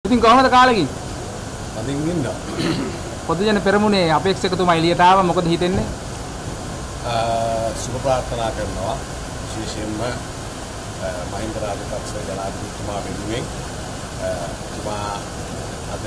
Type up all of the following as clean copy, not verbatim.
ඉතින් කොහොමද කාලෙකින්? අදින් ඉන්නවා. පොදු ජන පෙරමුණේ අපේක්ෂකතුමා එළියට ආවා මොකද හිතෙන්නේ? සුබ ප්‍රාර්ථනා කරනවා විශේෂයෙන්ම මහින්ද රාජපක්ෂ ජනාධිපතිතුමා වෙනුවෙන් තුමා අද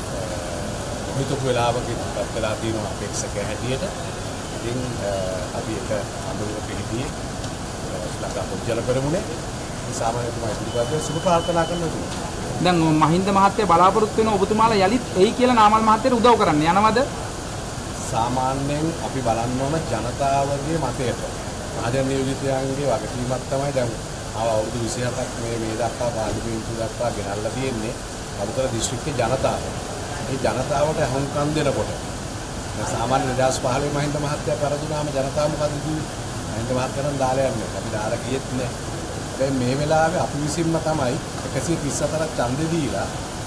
හිතපු වෙලාවකදී පත් වෙලා තියෙන අපේක්ෂකයා හැටියට ඉතින් අපි එක අඳුරක හිටියේ ලංකා පොදු ජන පෙරමුණේ සාමාන්‍යතුමා ඉදිරිපත් සුබ ප්‍රාර්ථනා කරනවා. දැන් මහින්ද මහත්තයා බලාපොරොත්තු වෙන ඔබතුමාලා යලිත් එයි කියලා නාමල් මහත්තයාට උදව් කරන්න යනවද? සාමාන්‍යයෙන් අපි බලන්න ඕන ජනතාවගේ මතයට මහජන නියෝජිතයන්ගේ වගකීමක් තමයි දැන් අවුරුදු 27ක් මේ දක්වා පාර්ලිමේන්තුව දක්වා ගෙනල්ලා තියෙන්නේ අලුතර දිස්ත්‍රික්කයේ ජනතාව. මේ ජනතාවට අහුම්කම් දෙනකොට සාමාන්‍ය 2015 මහින්ද මහත්තයා පෙරදුනාම ජනතාව මොකද කිව්වේ? මහින්ද මහත්තයාට දාලා යන්නේ. අපි දාලා ගියෙත් නෑ. දැන් මේ වෙලාවේ අපි විසින්ම තමයි 134ක් ඡන්දෙ දීලා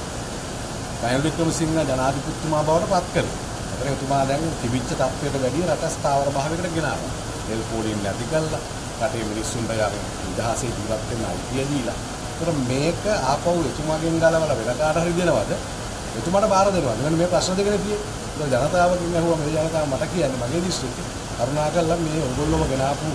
රනිල් වික්‍රමසිංහ ජනාධිපතිතුමා බවට පත් කරේ. ඒතර එතුමා දැන් තිබිච්ච තත්ත්වයට වැඩිය රට ස්ථාවර භාවයකට ගෙනාවා. එල් පොලින් නැති කළා. රටේ මිනිස්සුන්ට යම් නිදහසේ ජීවත් වෙන්න අයිතිය දීලා. ඒතර මේක ආපහු එතුමාගෙන් ගලවලා වෙන කාට හරි දෙනවද? එතුමාට බාර දෙනවද? මෙන්න මේ ප්‍රශ්න දෙකනේ තියෙන්නේ. ඒතර ජනතාවගෙන් අහුවා මේ ජනතාව මට කියන්නේ මගේ දිස්ත්‍රික්කේ කරුණාකරලා මේ ඔයගොල්ලෝම ගෙනාපු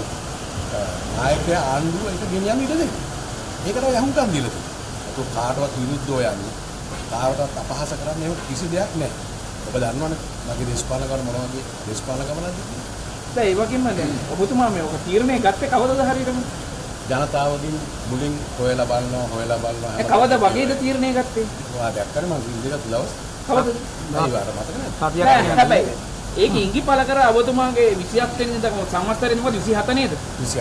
නායකයා ආණ්ඩුව ඒක ගෙනියන්න ඉඩ දෙන්න. ඒකට යහුම්කම් දීලා තියෙනවා. ඒක කාටවත් විරුද්ධව යන්නේ. කාටවත් අපහාස කරන්න එහෙම කිසි දෙයක් නැහැ. ඔබ දන්නවනේ මගේ දේශපාලනකම මොන වගේ දේශපාලනකමද? දැන් ඒ වගේම දැන් ඔබතුමා මේ ඔක තීරණය ගත්තේ කවදද හරියටම? ජනතාවගෙන් මුලින් හොයලා බලනවා. ඒ කවද වගේද තීරණය ගත්තේ? ඔයා දැක්කද මම ඉන්දියාවට දවස් කවදද? නෑ මතක නැහැ. හැබැයි ඒක ඉඟිපල කර ඔබතුමාගේ 27 වෙනි දක්වා සංවත්සරේ මොකද 27 නේද?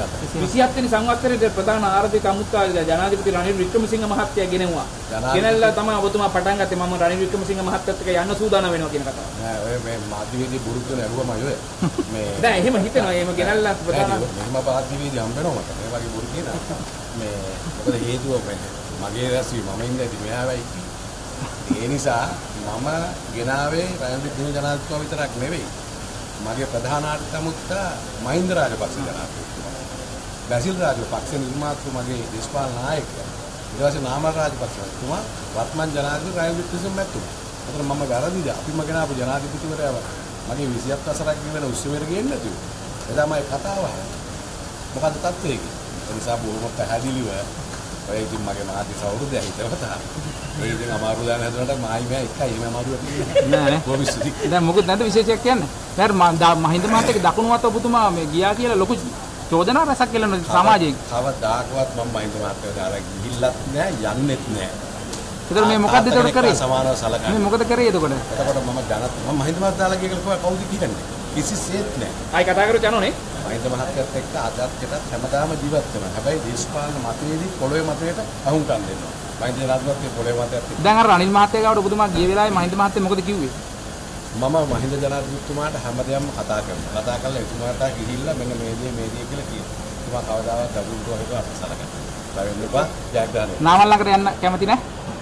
27 වෙනි සංවත්සරේ ප්‍රධාන ආර්ථික අමුත්‍රාජ ජනාධිපති රනිල් වික්‍රමසිංහ මහත්තයා ගෙනෙවුවා. ගෙනල්ලා තමයි ඔබතුමා පටන් ගත්තේ මම රනිල් වික්‍රමසිංහ මහත්තයත් එක්ක යන්න සූදානම් වෙනවා කියන කතාව. නෑ ඔය මේ මාධ්‍යවේදී බුරුත්තුන ඇහුවමයි ඔය. මේ දැන් එහෙම හිතනවා එහෙම ගෙනල්ලා ප්‍රධාන මෙහෙම මාධ්‍යවේදී හම්බ වෙනවා මට. මේ වගේ බුරු කියනවා. මේ මොකද හේතුව මගේ රැස්වි මම ඉන්නේ ඉතින් මෙයාවයි. ඒ නිසා මම ගෙනාවේ රනිල් වික්‍රමසිංහ ජනාධිපතිතුමා විතරක් නෙවෙයි. මගේ ප්‍රධාන ආර්ථිකමුත්තා මහින්ද රාජපක්ෂ ජනාධිපතිතුමා. බැසිල් රාජපක්ෂ නිර්මාතෘ මගේ දේශපාලන නායකයා. ඊට පස්සේ නාමල් රාජපක්ෂතුමා වර්තමාන ජනාධිපති රනිල් වික්‍රමසිංහ මැතිතුමා. අතන මම වැරදිද? අපිම ගෙනාවු ජනාධිපතිවරයාව මගේ 27 වසරක් වෙන උත්සවයට ගේන්නේ නැතුව. එදා මම කතාව මොකද්ද තත්ත්වය කියලා. ඒ නිසා බොහොම පැහැදිලිව ඔය ඉතින් මගේ මාධ්‍ය සෞහෘදය හිතවතා. ඒ ඉතින් අමාරු දාන හැදුනට මායි මෑ එකයි එහෙම අමාරුවක් නෑ නේ. කොහොම ස්තුති. දැන් මොකද නැද්ද විශේෂයක් කියන්නේ? දැන් මහින්ද මහත්තයාගේ දකුණු අත ඔබතුමා මේ ගියා කියලා ලොකු චෝදනා රසක් කියලා සමාජයෙන්. කවදාකවත් මම මහින්ද මහත්තයා දාලා ගිහිල්ලත් නෑ යන්නෙත් නෑ. ඒතර මේ මොකද්ද ඒතර කරේ? සමානව සලකන්නේ. මේ මොකද කරේ එතකොට? එතකොට මම මහින්ද මහත්තයා දාලා ගිහලා කවුද කියන්නේ? කිසිසේත් නෑ. ආයි කතා කරොත් යනෝනේ. මහින්ද මහත්තයත් එක්ක අදත්කටත් හැමදාම ජීවත් වෙනවා. හැබැයි දේශපාලන මතයේදී පොළොවේ මතයට අහුම්කම් දෙනවා. මහින්ද ජනාධිපතිගේ පොළොවේ මතයත් එක්ක. දැන් අර රනිල් මහත්තයා ගාවට ඔබතුමා ගිය වෙලාවේ මහින්ද මහත්තයා මොකද කිව්වේ? මම මහින්ද ජනාධිපතිතුමාට හැමදේම කතා කරනවා. කතා කරලා එතුමාට ගිහිල්ලා මෙන්න මේ දේ කියලා කියනවා. එතුමා කවදාවත් දකුණට වගේ අපසලකට. බය වෙන්න එපා. ජයග්‍රහණය. නාමල් ළඟට යන්න කැමති නැහැ?